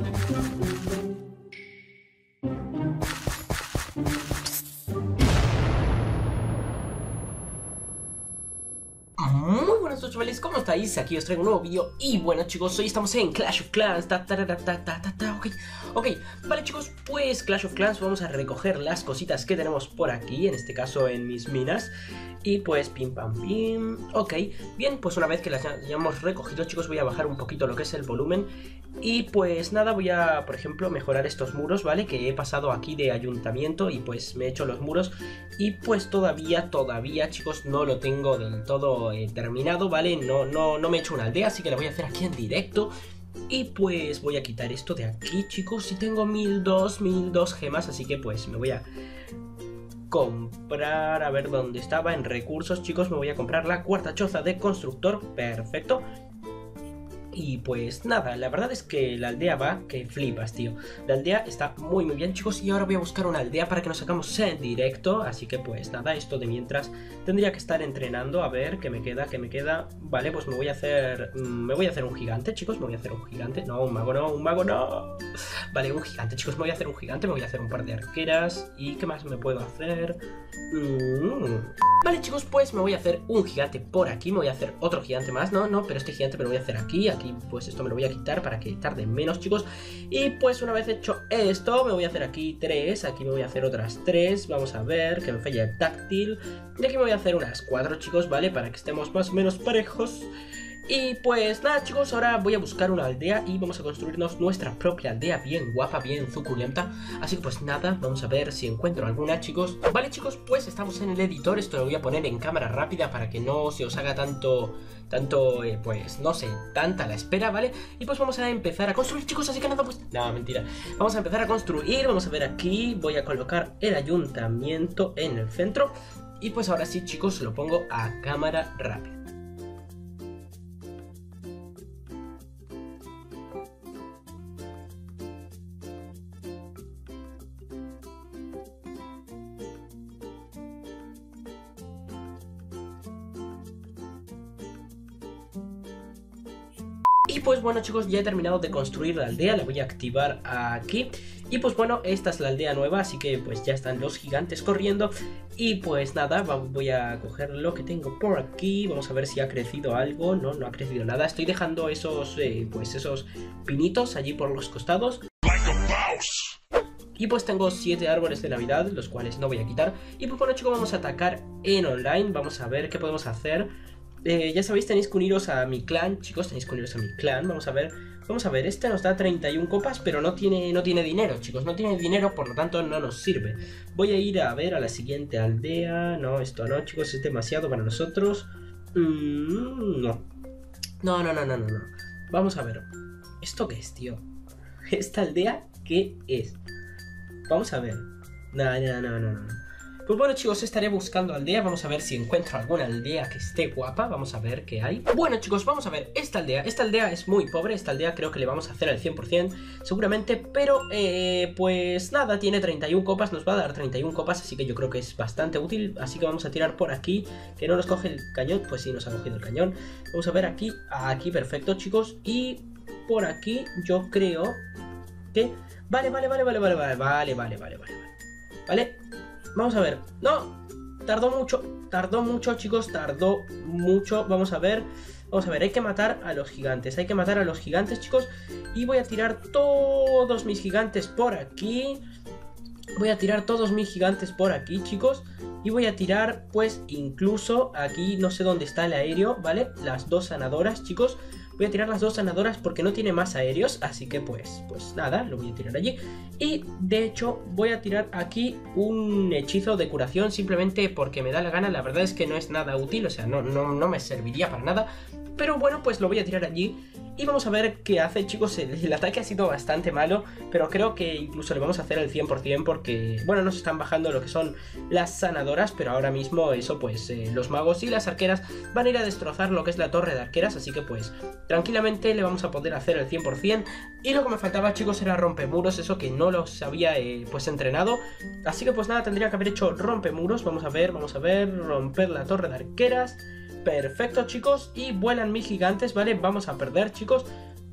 Muy buenas noches, chavales, ¿cómo estáis? Aquí os traigo un nuevo vídeo. Y bueno, chicos, hoy estamos en Clash of Clans. Ok, vale, chicos, pues Clash of Clans, vamos a recoger las cositas que tenemos por aquí, en este caso en mis minas. Y pues pim pam pim. Ok, bien, pues una vez que las hayamos recogido, chicos, voy a bajar un poquito lo que es el volumen. Y pues nada, voy a, por ejemplo, mejorar estos muros, ¿vale? Que he pasado aquí de ayuntamiento y pues me he hecho los muros. Y pues todavía, chicos, no lo tengo del todo terminado, ¿vale? No me he hecho una aldea, así que la voy a hacer aquí en directo. Y pues voy a quitar esto de aquí, chicos. Y tengo 1002 gemas, así que pues me voy a comprar, a ver dónde estaba, en recursos, chicos. Me voy a comprar la cuarta choza de constructor, perfecto. Y pues nada, la verdad es que la aldea va que flipas, tío. La aldea está muy bien, chicos. Y ahora voy a buscar una aldea para que nos sacamos en directo. Así que pues nada, esto de mientras tendría que estar entrenando. A ver, ¿qué me queda? Vale, pues me voy a hacer un gigante, chicos. Me voy a hacer un gigante. No, un mago no. Vale, un gigante, chicos. Me voy a hacer un gigante. Me voy a hacer un par de arqueras. ¿Y qué más me puedo hacer? Vale, chicos, pues me voy a hacer un gigante por aquí. Me voy a hacer otro gigante más. No, pero este gigante me lo voy a hacer aquí. Aquí, pues esto me lo voy a quitar para que tarde menos, chicos. Y pues una vez hecho esto, me voy a hacer aquí 3. Aquí me voy a hacer otras 3. Vamos a ver, que me falla el táctil. Y aquí me voy a hacer unas 4, chicos, ¿vale? Para que estemos más o menos parejos. Y pues nada, chicos, ahora voy a buscar una aldea y vamos a construirnos nuestra propia aldea, bien guapa, bien suculenta. Así que pues nada, vamos a ver si encuentro alguna, chicos. Vale, chicos, pues estamos en el editor. Esto lo voy a poner en cámara rápida para que no se os haga pues no sé, tanta la espera, ¿vale? Y pues vamos a empezar a construir, chicos, así que nada, pues no, mentira. Vamos a empezar a construir, vamos a ver aquí. Voy a colocar el ayuntamiento en el centro. Y pues ahora sí, chicos, lo pongo a cámara rápida. Y pues bueno, chicos, ya he terminado de construir la aldea, la voy a activar aquí. Y pues bueno, esta es la aldea nueva, así que pues ya están los gigantes corriendo. Y pues nada, voy a coger lo que tengo por aquí. Vamos a ver si ha crecido algo. No ha crecido nada. Estoy dejando esos pinitos allí por los costados. Y pues tengo 7 árboles de Navidad, los cuales no voy a quitar. Y pues bueno, chicos, vamos a atacar en online. Vamos a ver qué podemos hacer. Ya sabéis, tenéis que uniros a mi clan, chicos, tenéis que uniros a mi clan. Vamos a ver, este nos da 31 copas, pero no tiene dinero, chicos, no tiene dinero, por lo tanto no nos sirve. Voy a ir a ver a la siguiente aldea. No, esto no, chicos, es demasiado para nosotros. No. Vamos a ver, ¿esto qué es, tío? ¿Esta aldea qué es? Vamos a ver. No. Pues bueno, chicos, estaré buscando aldea. Vamos a ver si encuentro alguna aldea que esté guapa. Vamos a ver qué hay. Bueno, chicos, vamos a ver esta aldea. Esta aldea es muy pobre. Esta aldea creo que le vamos a hacer al 100% seguramente. Pero, pues nada, tiene 31 copas. Nos va a dar 31 copas, así que yo creo que es bastante útil. Así que vamos a tirar por aquí. Que no nos coge el cañón. Pues sí, nos ha cogido el cañón. Vamos a ver aquí. Aquí, perfecto, chicos. Y por aquí yo creo que... Vale. Vamos a ver. No, tardó mucho, chicos, tardó mucho. Vamos a ver, hay que matar a los gigantes. Chicos. Y voy a tirar todos mis gigantes por aquí. Chicos. Y voy a tirar, pues, incluso aquí, no sé dónde está el aéreo, ¿vale? Las 2 sanadoras, chicos. Voy a tirar las 2 sanadoras porque no tiene más aéreos. Así que pues nada, lo voy a tirar allí. Y de hecho voy a tirar aquí un hechizo de curación simplemente porque me da la gana. La verdad es que no es nada útil, o sea, no me serviría para nada. Pero bueno, pues lo voy a tirar allí. Y vamos a ver qué hace, chicos. El ataque ha sido bastante malo, pero creo que incluso le vamos a hacer el 100% porque, bueno, nos están bajando lo que son las sanadoras, pero ahora mismo eso, pues, los magos y las arqueras van a ir a destrozar lo que es la torre de arqueras, así que, pues, tranquilamente le vamos a poder hacer el 100%. Y lo que me faltaba, chicos, era rompemuros, eso que no los había, pues, entrenado. Así que, pues, nada, tendría que haber hecho rompemuros. Vamos a ver, romper la torre de arqueras. Perfecto, chicos, y vuelan mis gigantes, ¿vale? Vamos a perder, chicos.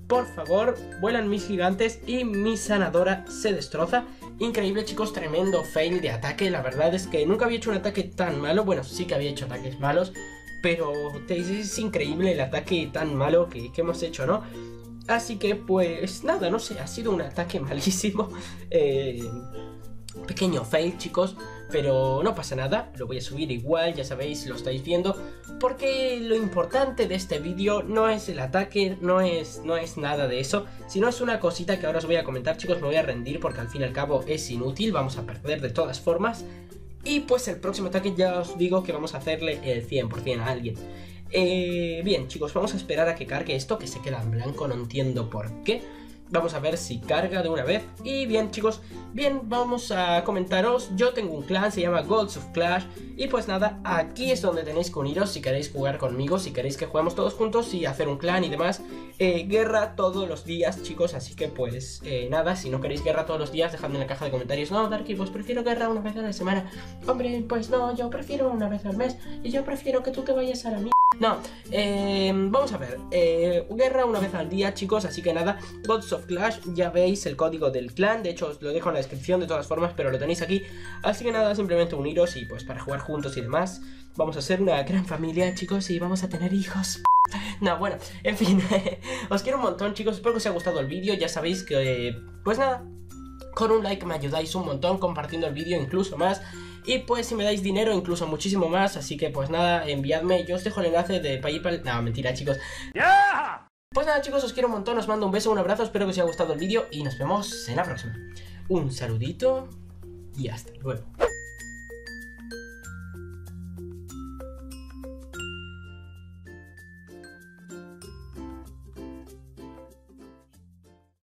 por favor, vuelan mis gigantes y mi sanadora se destroza. Increíble, chicos, tremendo fail de ataque. La verdad es que nunca había hecho un ataque tan malo. Bueno, sí que había hecho ataques malos, pero es increíble el ataque tan malo que hemos hecho, ¿no? Así que pues nada, no sé, ha sido un ataque malísimo. Pequeño fail, chicos, pero no pasa nada, lo voy a subir igual, ya sabéis, lo estáis viendo, porque lo importante de este vídeo no es el ataque, no es nada de eso, sino es una cosita que ahora os voy a comentar, chicos. Me voy a rendir porque al fin y al cabo es inútil, vamos a perder de todas formas, y pues el próximo ataque ya os digo que vamos a hacerle el 100% a alguien. Bien, chicos, vamos a esperar a que cargue esto, que se queda en blanco, no entiendo por qué. Vamos a ver si carga de una vez. Y bien, chicos, bien, vamos a comentaros. Yo tengo un clan, se llama Gods of Clash. Y pues nada, aquí es donde tenéis que uniros si queréis jugar conmigo, si queréis que juguemos todos juntos y hacer un clan y demás. Guerra todos los días, chicos, así que pues nada, si no queréis guerra todos los días, dejadme en la caja de comentarios. No, Darky, pues prefiero guerra una vez a la semana. Hombre, pues no, yo prefiero una vez al mes. Y yo prefiero que tú te vayas a la mierda. No, vamos a ver, guerra una vez al día, chicos, así que nada, Gods of Clash, ya veis el código del clan, de hecho os lo dejo en la descripción de todas formas, pero lo tenéis aquí, así que nada, simplemente uniros y pues para jugar juntos y demás. Vamos a ser una gran familia, chicos, y vamos a tener hijos. No, bueno, en fin, os quiero un montón, chicos, espero que os haya gustado el vídeo, ya sabéis que, pues nada, con un like me ayudáis un montón, compartiendo el vídeo incluso más. Y pues si me dais dinero, incluso muchísimo más. Así que pues nada, enviadme. Yo os dejo el enlace de PayPal. No, mentira, chicos. ¡Yeah! Pues nada, chicos, os quiero un montón. Os mando un beso, un abrazo. Espero que os haya gustado el vídeo. Y nos vemos en la próxima. Un saludito. Y hasta luego.